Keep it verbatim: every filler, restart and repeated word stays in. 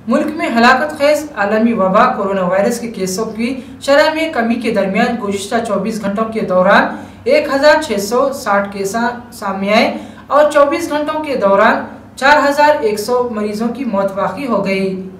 मुल्क में हलाकत खेज आलमी वबा कोरोना वायरस के केसों की शरह में कमी के दरमियान गुज़िश्ता चौबीस घंटों के दौरान एक हजार छः सौ साठ केस सामने आए और चौबीस घंटों के दौरान चार हजार एक सौ मरीजों की मौत वाक़ई हो गई।